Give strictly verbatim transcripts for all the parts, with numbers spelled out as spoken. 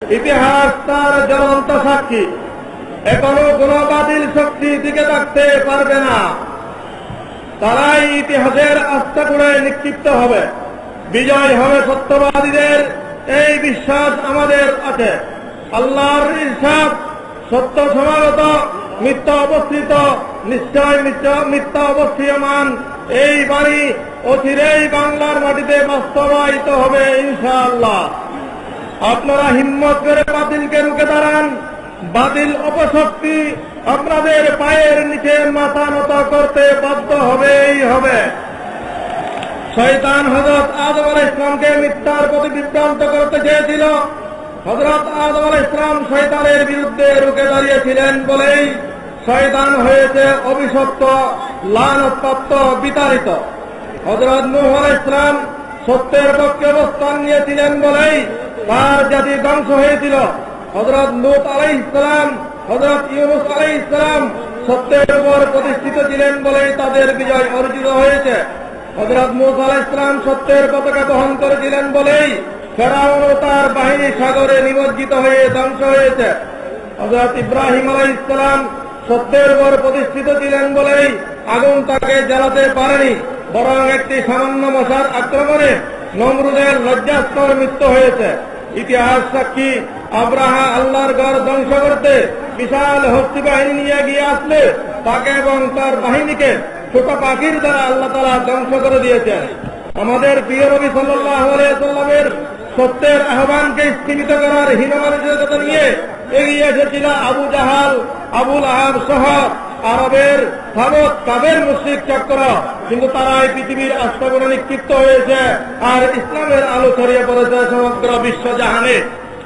ইতিহাস তার জ্বলন্ত সাক্ষী। এখনো কোন বাতিল শক্তি টিকে থাকতে পারবে না। তারাই ইতিহাসের আস্তাকুড়ে নিক্ষিপ্ত হবে। বিজয় হবে সত্যবাদীদের, এই বিশ্বাস আমাদের আছে। আল্লাহর ইরশাদ, সত্য সমাগত, মিথ্যা অবস্থিত, নিশ্চয় মিথ্যা অবস্থিয়মান। এই বাণী অচিরেই বাংলার মাটিতে বাস্তবায়িত হবে ইনশাআল্লাহ। আপনারা হিম্মত করে বাতিলকে রুখে দাঁড়ান। বাতিল অপশক্তি আপনাদের পায়ের নিচে মাথা নত করতে বাধ্য হবেই হবে। শয়তান হযরত আদম আলাইহিস সালামকে মিথ্যার প্রতি বিভ্রান্ত করতে চেয়েছিল। হযরত আদম আলাইহিস সালাম শয়তানের বিরুদ্ধে রুখে দাঁড়িয়েছিলেন বলেই শয়তান হয়েছে অভিশপ্ত, লানতপ্রাপ্ত, বিতাড়িত। হযরত নূহ আলাইহিস সালাম সত্যের পক্ষে অবস্থান নিয়েছিলেন বলেই তার জাতি ধ্বংস হয়েছিল। হযরত লূত আলাইহিস সালাম, হযরত ইউনূস আলাইহিস সালাম সত্যের উপর প্রতিষ্ঠিত ছিলেন বলেই তাদের বিজয় অর্জিত হয়েছে। হযরত মূসা আলাইহিস সালাম সত্যের পতাকা বহন করেছিলেন বলেই ফেরাউন ও তার বাহিনী সাগরে নিমজ্জিত হয়ে ধ্বংস হয়েছে। হযরত ইব্রাহিম আলাইহিস সালাম সত্যের উপর প্রতিষ্ঠিত ছিলেন বলেই আগুন তাকে জ্বালাতে পারেনি, বরং একটি সামান্য মশার আক্রমণে নমরুদের লজ্জাস্কর মৃত্যু হয়েছে। ইতিহাস সাক্ষী, আব্রাহা আল্লাহর ঘর ধ্বংস করতে বিশাল হস্তি বাহিনী নিয়ে গিয়ে আসলে তাকে এবং তার বাহিনীকে ছোট পাখির দ্বারা আল্লাহ তাআলা ধ্বংস করে দিয়েছেন। আমাদের প্রিয় নবী সাল্লাল্লাহু আলাইহি ওয়াসাল্লামের সত্যের আহ্বানকে স্থিমিত করার হীনমানসিকতা নিয়ে এগিয়ে এসেছিল আবু জাহাল, আবুল আহাব সহ আরবের ভারত কাবের মুশরিক চক্র। কিন্তু তারা এই পৃথিবীর আস্তাবনে নিক্ষিপ্ত হয়েছে আর ইসলামের আলো ছড়িয়ে পড়েছে সমগ্র বিশ্ব জাহানে।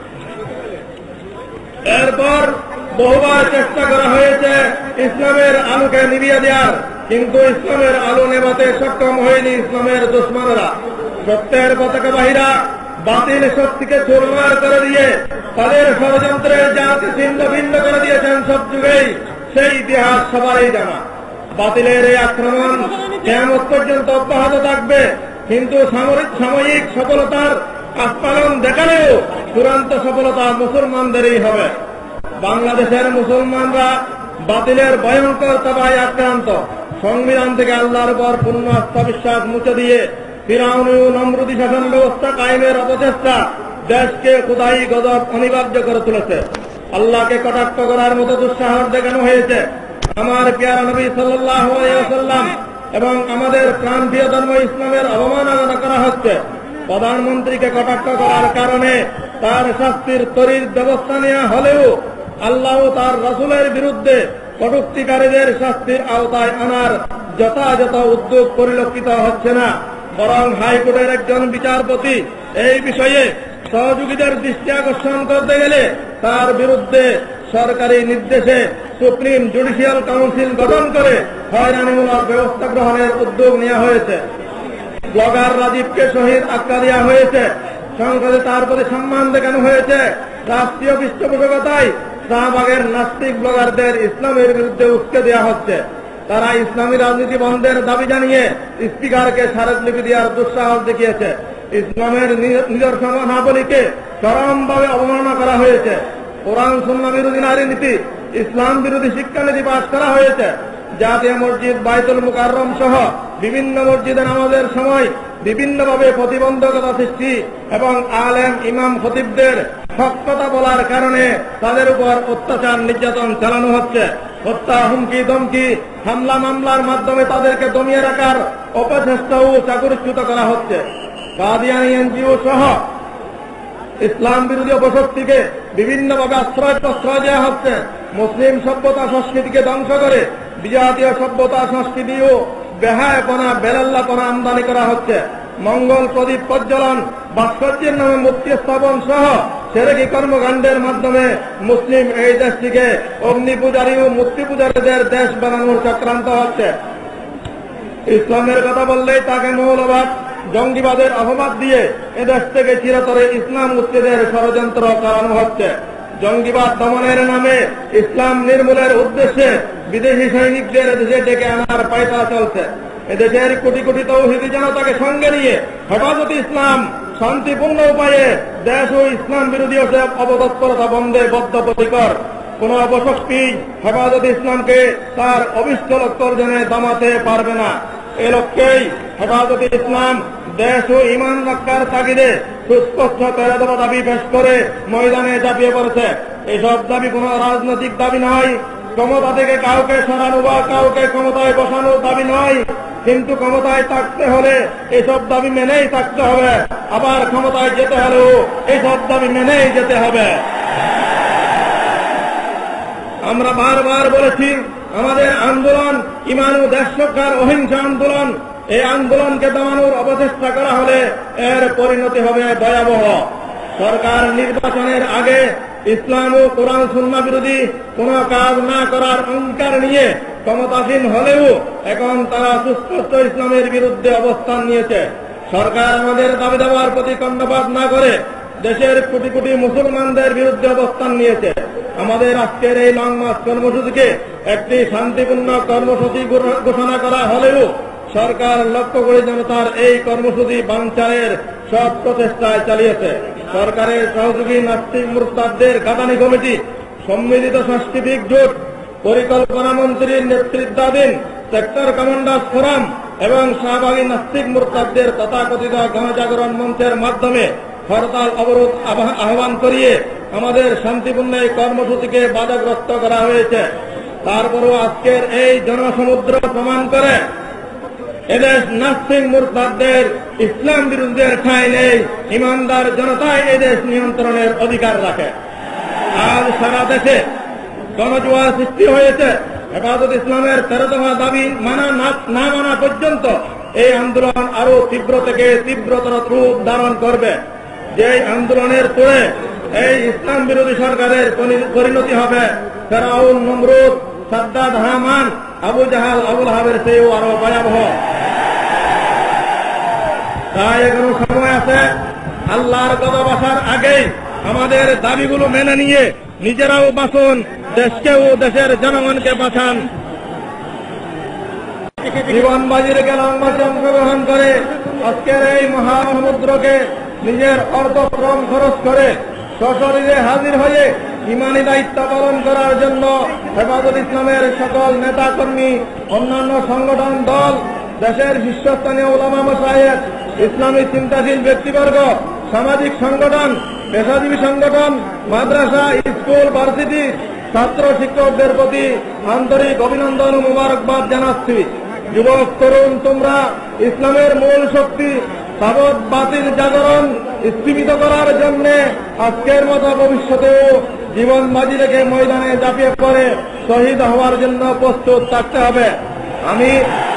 এরপর বহুবার চেষ্টা করা হয়েছে ইসলামের আলোকে নিভিয়ে দেওয়ার, কিন্তু ইসলামের আলো নেভাতে সক্ষম হয়নি ইসলামের দুশমনরা। সত্যের পতাকাবাহীরা বাতিল শক্তিকে চুরমার করে দিয়ে তাদের ষড়যন্ত্রের জাতি ছিন্ন ভিন্ন করে দিয়েছেন সব যুগেই। সেই ইতিহাস সবারই জানা। বাতিলের এই আক্রমণ কিয়ামত পর্যন্ত অব্যাহত থাকবে, কিন্তু সামরিক সাময়িক সফলতার আস্ফালন দেখালেও চূড়ান্ত সফলতা মুসলমানদেরই হবে। বাংলাদেশের মুসলমানরা বাতিলের ভয়ঙ্কর তাবায় আক্রান্ত। সংবিধান থেকে আল্লাহর উপর পূর্ণ আস্থা বিশ্বাস মুছে দিয়ে ফিরাউন ও নমরুদি শাসন ব্যবস্থা কায়েমের অপচেষ্টা দেশকে খোদাই গজব অনিবার্য করে তুলেছে। আল্লাহকে কটাক্ষ করার মতো দুঃসাহস দেখানো হয়েছে। আমার প্রিয় নবী সাল্লাল্লাহু আলাইহি ওয়াসাল্লাম এবং আমাদের প্রাণপ্রিয় ধর্ম ইসলামের অবমাননা করা হচ্ছে। প্রধানমন্ত্রীকে কটাক্ষ করার কারণে তার শাস্তির ত্বরিত ব্যবস্থা নেওয়া হলেও আল্লাহ ও তার রাসূলের বিরুদ্ধে কটূক্তিকারীদের শাস্তির আওতায় আনার যথাযথ উদ্যোগ পরিলক্ষিত হচ্ছে না, বরং হাইকোর্টের একজন বিচারপতি এই বিষয়ে সহযোগীদের দৃষ্টি আকর্ষণ করতে গেলে তার বিরুদ্ধে সরকারি নির্দেশে সুপ্রিম জুডিশিয়াল কাউন্সিল গঠন করে হয়রানিমূলক ব্যবস্থা গ্রহণের উদ্যোগ নেওয়া হয়েছে। ব্লগার রাজীবকে শহীদ আখ্যা দেওয়া হয়েছে। সংসদে তার প্রতি সম্মান দেখানো হয়েছে। রাষ্ট্রীয় পৃষ্ঠপোষকতায় শাহবাগের নাস্তিক ব্লগারদের ইসলামের বিরুদ্ধে উস্কে দেওয়া হচ্ছে। তারা ইসলামী রাজনীতি বন্ধের দাবি জানিয়ে স্পিকারকে স্মারকলিপি দেওয়ার দুঃসাহস দেখিয়েছে। ইসলামের নিদর্শনাবলীকে চরমভাবে অবমাননা করা হয়েছে। কোরআন সুন্নাহ বিরোধী নারী নীতি, ইসলাম বিরোধী শিক্ষানীতি পাশ করা হয়েছে। জাতীয় মসজিদ বাইতুল মুকাররম সহ বিভিন্ন মসজিদে নামাজের সময় বিভিন্নভাবে প্রতিবন্ধকতা সৃষ্টি এবং আলেম ইমাম খতিবদের হক কথা বলার কারণে তাদের উপর অত্যাচার নির্যাতন চালানো হচ্ছে। হত্যা, হুমকি, ধমকি, হামলা মামলার মাধ্যমে তাদেরকে দমিয়ে রাখার অপচেষ্টা ও চাকরিচ্যুত করা হচ্ছে। কাদিয়ানী এনজিও সহ ইসলাম বিরোধী অপশক্তিকে বিভিন্নভাবে আশ্রয় প্রশ্রয় দেওয়া হচ্ছে। মুসলিম সভ্যতা সংস্কৃতিকে ধ্বংস করে বিজাতীয় সভ্যতা সংস্কৃতি ও বেহায়াপনা বেলাল্লাপনা আমদানি করা হচ্ছে। মঙ্গল প্রদীপ প্রজ্বলন, ভাস্কর্যের নামে মূর্তি স্থাপন সহ সেরেকি কর্মকাণ্ডের মাধ্যমে মুসলিম এই দেশটিকে অগ্নি পূজারী ও মূর্তি পূজারীদের দেশ বানানোর চক্রান্ত হচ্ছে। ইসলামের কথা বললেই তাকে মৌলবাদ, জঙ্গিবাদের অপবাদ দিয়ে এদেশ থেকে চিরতরে ইসলাম উচ্ছেদের ষড়যন্ত্র চালানো হচ্ছে। জঙ্গিবাদ দমনের নামে ইসলাম নির্মূলের উদ্দেশ্যে বিদেশি সৈনিকদের দেশে ডেকে আনার পায়তারা চলছে। এদেশের কোটি কোটি তৌহিদি জনতাকে সঙ্গে নিয়ে হেফাজতে ইসলাম শান্তিপূর্ণ উপায়ে দেশ ও ইসলাম বিরোধী অপতৎপরতা বন্ধে বদ্ধপরিকর। কোন অপশক্তি হেফাজতে ইসলামকে তার অভিষ্ট লক্ষ্য অর্জনে দমাতে পারবে না। এ লক্ষ্যেই হেফাজতে ইসলাম দেশ ও ইমান রক্ষার তাগিদে সুস্পষ্ট তেরো দফা দাবি পেশ করে ময়দানে ঝাঁপিয়ে পড়েছে। এসব দাবি কোন রাজনৈতিক দাবি নয়, ক্ষমতা থেকে কাউকে সরানো বা কাউকে ক্ষমতায় বসানোর দাবি নয়। কিন্তু ক্ষমতায় থাকতে হলে এসব দাবি মেনেই থাকতে হবে, আবার ক্ষমতায় যেতে হলেও এসব দাবি মেনেই যেতে হবে। আমরা বারবার বলেছি, আমাদের আন্দোলন ইমান ও দেশ রক্ষার অহিংসা আন্দোলন। এই আন্দোলনকে দমানোর অপচেষ্টা করা হলে এর পরিণতি হবে ভয়াবহ। সরকার নির্বাচনের আগে ইসলাম ও কোরআন সুন্নাহ বিরোধী কোন কাজ না করার অঙ্গীকার নিয়ে ক্ষমতাসীন হলেও এখন তারা সুস্পষ্ট ইসলামের বিরুদ্ধে অবস্থান নিয়েছে। সরকার আমাদের দাবি দাবার প্রতি কর্ণপাত না করে দেশের কোটি কোটি মুসলমানদের বিরুদ্ধে অবস্থান নিয়েছে। আমাদের আজকের এই লং মার্চ কর্মসূচিকে একটি শান্তিপূর্ণ কর্মসূচি ঘোষণা করা হলেও সরকার লক্ষ্য করে জনতার এই কর্মসূচি বানচালের সব প্রচেষ্টায় চালিয়েছে। সরকারের সহযোগী নাস্তিক মুরতাদদের গাদানি কমিটি, সম্মিলিত সাংস্কৃতিক জোট, পরিকল্পনা মন্ত্রীর নেতৃত্বাধীন সেক্টর কমান্ডার্স ফোরাম এবং শাহবাগী নাস্তিক মুরতাদদের তথাকথিত গণজাগরণ মঞ্চের মাধ্যমে হরতাল অবরোধ আহ্বান করিয়ে আমাদের শান্তিপূর্ণ এই কর্মসূচিকে বাধাগ্রস্ত করা হয়েছে। তারপরও আজকের এই জনসমুদ্র প্রমাণ করে এদেশ নাস্তিক মুরতাদদের ইসলাম বিরুদ্ধের ঠাঁই নেই। ইমানদার জনতাই এদেশ নিয়ন্ত্রণের অধিকার রাখে। আজ সারা দেশে গণজোয়ার সৃষ্টি হয়েছে। হেফাজত ইসলামের তেরো দফা দাবি মানা না মানা পর্যন্ত এই আন্দোলন আরো তীব্র থেকে তীব্রতর রূপ ধারণ করবে। যে আন্দোলনের পরে এই ইসলাম বিরোধী সরকারের পরিণতি হবে ফেরাউন, নমরুদ, সাদ্দাত, হামান, আবু জাহাল, আবুল হাবের চেয়েও আরো ভয়াবহ। তাই এখনো সময় আছে। আল্লাহর গজব আসার আগেই আমাদের দাবিগুলো মেনে নিয়ে নিজেরাও বাঁচুন, দেশকেও দেশের জনগণকে বাঁচান। জীবন বাজি রেখে লং মার্চে অংশগ্রহণ করে আজকের এই মহাসমুদ্রকে নিজের অর্থশ্রম খরচ করে সশরীরে হাজির হয়ে ইমানি দায়িত্ব পালন করার জন্য হেফাজত ইসলামের সকল নেতা কর্মী, অন্যান্য সংগঠন দল, দেশের শীর্ষস্থানীয় উলামা মাশায়েখ, ইসলামী চিন্তাশীল ব্যক্তিবর্গ, সামাজিক সংগঠন, পেশাজীবী সংগঠন, মাদ্রাসা, স্কুল, ভার্সিটি, ছাত্র শিক্ষকদের প্রতি আন্তরিক অভিনন্দন ও মোবারকবাদ জানাচ্ছি। যুবক তরুণ, তোমরা ইসলামের মূল শক্তি সাবত বাতিল জাগরণ স্থিমিত করার জন্য আজকের মতো ভবিষ্যতেও জীবন বাজি রেখে ময়দানে ঝাঁপিয়ে পড়ে শহীদ হওয়ার জন্য প্রস্তুত থাকতে হবে। আমি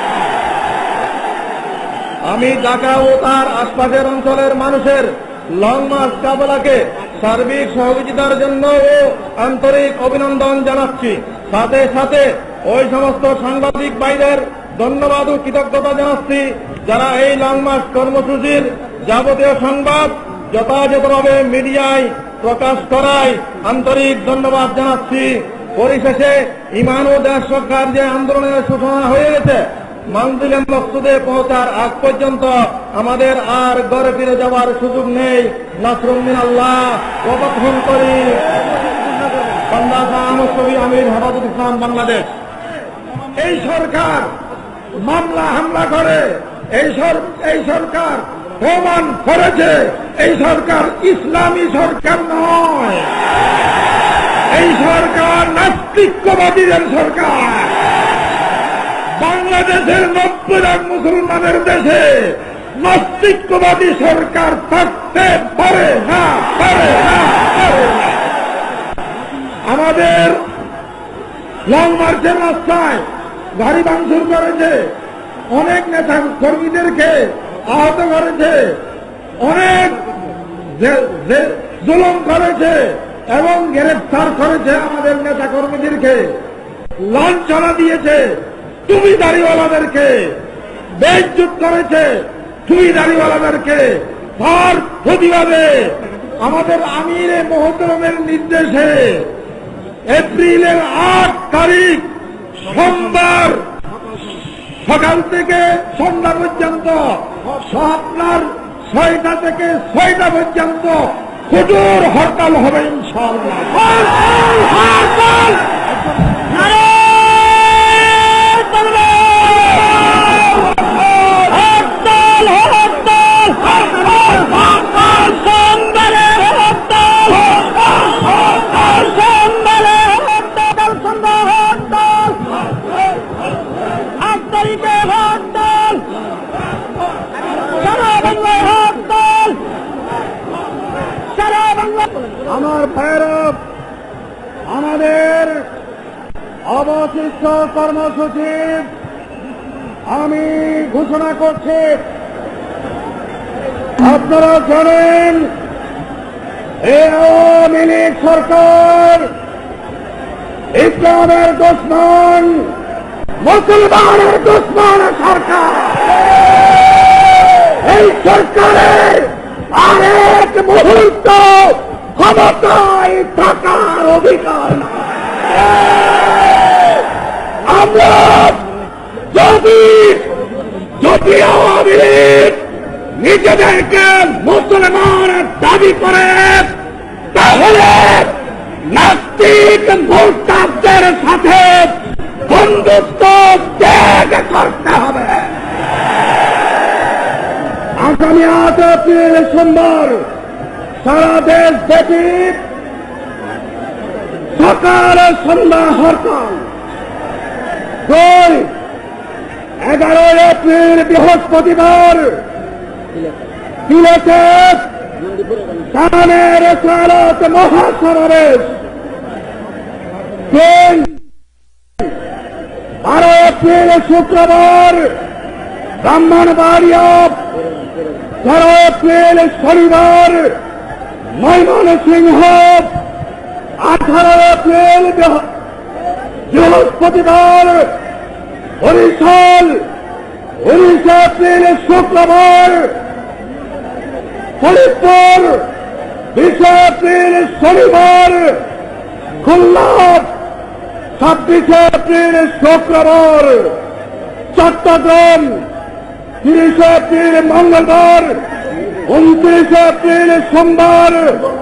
আমি ঢাকা ও তার আশপাশের অঞ্চলের মানুষের লং মার্চ কাফেলাকে সার্বিক সহযোগিতার জন্য ও আন্তরিক অভিনন্দন জানাচ্ছি। সাথে সাথে ওই সমস্ত সাংবাদিক ভাইদের ধন্যবাদ ও কৃতজ্ঞতা জানাচ্ছি যারা এই লং মার্চ কর্মসূচির যাবতীয় সংবাদ যথাযথভাবে মিডিয়ায় প্রকাশ করায় আন্তরিক ধন্যবাদ জানাচ্ছি। পরিশেষে ইমান ও দেশ রক্ষার যে আন্দোলনের সূচনা হয়ে গেছে, মানজিলে মকসুদে পৌঁছার আগ পর্যন্ত আমাদের আর ঘরে ফিরে যাওয়ার সুযোগ নেই। নাসরুম মিনাল্লাহ ওয়া ফাতহুন করিম। বান্দা শাহ কবি আমির, হেফাজত ইসলাম, বাংলাদেশ। এই সরকার মামলা হামলা করে, এই এই সরকার প্রমাণ করেছে এই সরকার ইসলামী সরকার নয়, এই সরকার নাস্তিক্যবাদীদের সরকার। বাংলাদেশের নব্বই লাখ মুসলমানের দেশে নাস্তিক্যবাদী সরকার থাকতে পারে না, পারে না, পারে না। আমাদের লং মার্চের রাস্তায় গাড়ি ভাঙচুর করেছে, অনেক নেতা কর্মীদেরকে আহত করেছে, অনেক জুলুম করেছে এবং গ্রেফতার করেছে আমাদের নেতা কর্মীদেরকে, লাঞ্ছনা দিয়েছে টুপি দাড়িওয়ালাদেরকে, বেইজ্জত করেছে টুপি দাড়িওয়ালাদেরকে। তার প্রতিবাদে আমাদের আমিরে মোহতরমের নির্দেশে এপ্রিলের আট তারিখ সোমবার সকাল থেকে সন্ধ্যা পর্যন্ত আপনার ছয়টা থেকে ছয়টা পর্যন্ত হুজুর হরতাল হবে ইনশাআল্লাহ। আমার ভাইয়েরা, আমাদের অবশিষ্ট কর্মসূচি আমি ঘোষণা করছি। আপনারা জানেন এই আওয়ামী লীগ সরকার ইসলামের দুশমন, মুসলমানের দুশমন সরকার। এই সরকারের আরেক মুহূর্ত ক্ষমতায় থাকার অধিকার নাই। আমরা যদি যদি আওয়ামী লীগ নিজেদেরকে মুসলমান দাবি করে, তাহলে নাস্তিক মুরতাদদের সাথে বন্ধুত্ব ত্যাগ করতে হবে। আগামী আট এপ্রিল সোমবার সারা দেশ ব্যাপী সকাল সন্ধ্যা হরতাল। দুই এগারো এপ্রিল বৃহস্পতিবার সিলেটে কানের সালাত মহাসমাবেশ। তিন বারো এপ্রিল শুক্রবার ব্রাহ্মণবাড়িয়া। তেরো এপ্রিল শনিবার ময়মনসিংহ। আঠারো এপ্রিল বৃহস্পতিবার বরিশাল। উনিশ এপ্রিল শুক্রবার ফরিদপুর। বিশ এপ্রিল শনিবার খুলনা। ছাব্বিশে এপ্রিল শুক্রবার চট্টগ্রাম। তিরিশে এপ্রিল মঙ্গলবার। উনত্রিশে এপ্রিল সোমবার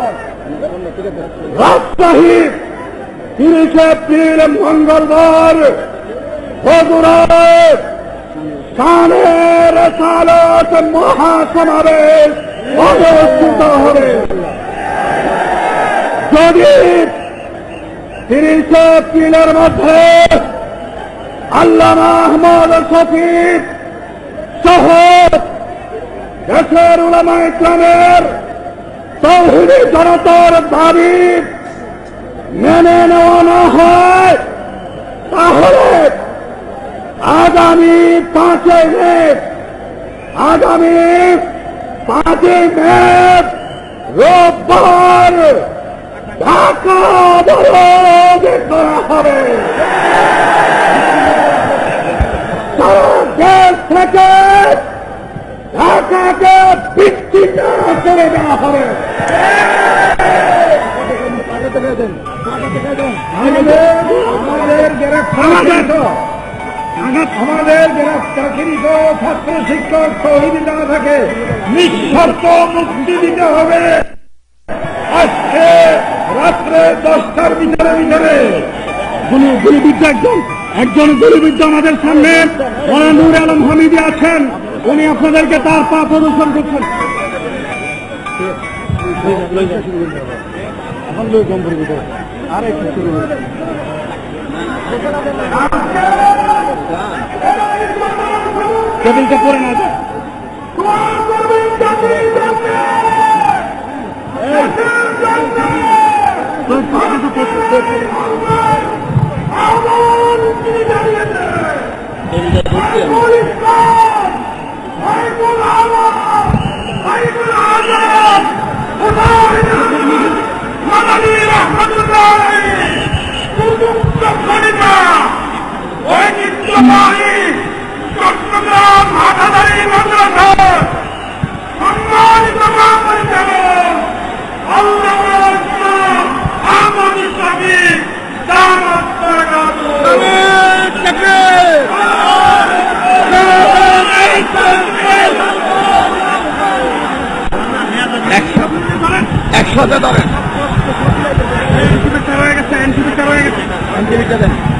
রাজশাহী। তিরিশে এপ্রিল মঙ্গলবার বগুড়ায় কানের সালাত মহাসমাবেশ অনুষ্ঠিত হবে। যদি তিরিশে এপ্রিলের মধ্যে আল্লামা আহমদ শফিক সহ দেশের উলামা ইসলামের তৌহিদি জনতার দাবি মেনে নেওয়া না হয়, তাহলে আগামী পাঁচই মে আগামী পাঁচই মে রোববার ঢাকা অবরোধ করা হবে। সারা দেশ থেকে ঢাকাকে বিচ্ছিন্ন করে দেওয়া হবে। আমাদের গ্রেফতারকৃত আমাদের গ্রেফতারকৃত ছাত্র শিক্ষক তৌহিদি যারা থাকে নিঃশর্ত মুক্তি দিতে হবে। আজকে রাত্রে দশটার ভিতরে ভিতরে গুলিবিদ্ধ একজন একজন গুলিবিদ্ধ আমাদের সামনে নূর আলম হামিদি আছেন। উনি আপনাদেরকে তার পা প্রদর্শন করছেন। আর একটু শুরু টেবিলটা করে না যায়। চট্টগ্রাম হাটাদারি মাদ্রাসা সম্মানিত পরিচালক আল্লামা আহমদ শফিক দামাত বরকাতুহু। দেন।